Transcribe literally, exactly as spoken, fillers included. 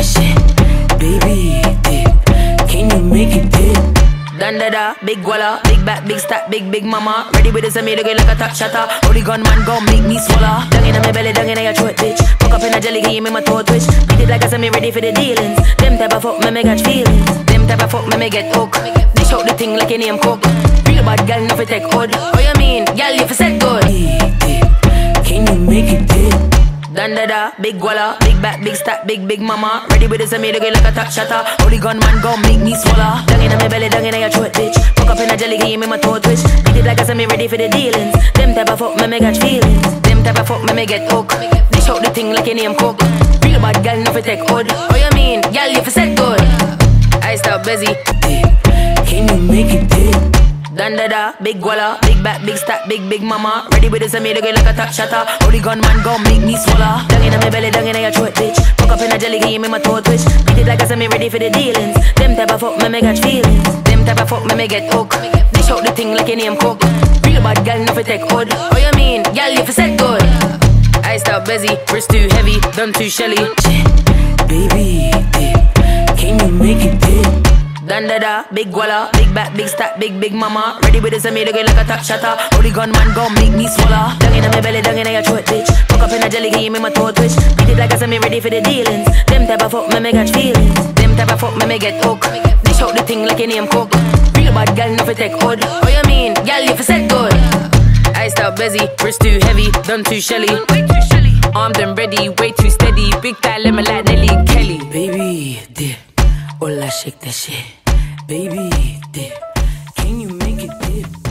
shit. Baby, dip. Can you make it dip? Dandada, big walla, big back, big stack, big big mama. Ready with this and me looking like a top shatter. Holy gun man gon' make me swallow. Dung in my belly, dung in your throat, bitch. Fuck up in a jelly, give me my toe twitch. Beat it like I said me ready for the dealings. Them type of fuck me me catch feelings. Them type of fuck me me get hooked. Dish out the thing like your name cook. Real bad girl, no fi take hold. Oh you mean, girl you fi set good. Dip, dip. Can you make it dip? Dandada, big walla, big back, big stack, big big mama. Ready with this and me looking like a top shatter. Holy gun man gon' make me swallow. Dung in my belly, dung in your throat, bitch. Fuck up in a jelly, give me my toe twitch. Beat it like I said me ready for the dealings. Them type of fuck me me catch feelings. Them type of fuck me me get hooked. Dish out the thing like your name cook. Real bad girl, no fi take hold. Oh you mean, girl you fi set good. I stop busy. Dip. Can you make it dip? Dandada, big walla, big back, big stack, big big mama. Ready with this and me looking like a top shatter. Holy gun man gon' make me swallow. Dung in my belly, dung in your throat, bitch. Fuck up in a jelly, give me my toe twitch. Beat it like I said me ready for the dealings. Them type of fuck me me catch feelings. Them type of fuck me me get hooked. Dish out the thing like your name cook. Real bad girl, no fi take hold. Oh you mean, girl you fi set good. I stop busy, wrist too heavy, done too shelly. Baby, dip. Can you make it dip? Dandada, big walla, big back, big stack, big big mama. Ready with this and me looking like a top shatter. Holy gun man gon' make me swallow. Dung in my belly, dung in your throat, bitch. Fuck up in a jelly, give me my toe twitch. Beat it like I said me ready for the dealings. Them type of fuck me me catch feelings. Them type of fuck me me get hooked. Dish out the thing like your name cook. Real bad girl, no fi take hold. Oh you mean, girl you fi set good. I stop busy, wrist too heavy, done too shelly. Armed and ready, way too steady. Big thigh lemon like Nelly and Kelly. Baby, dip. Hola, shake that shit. Baby, dip. Can you make it dip?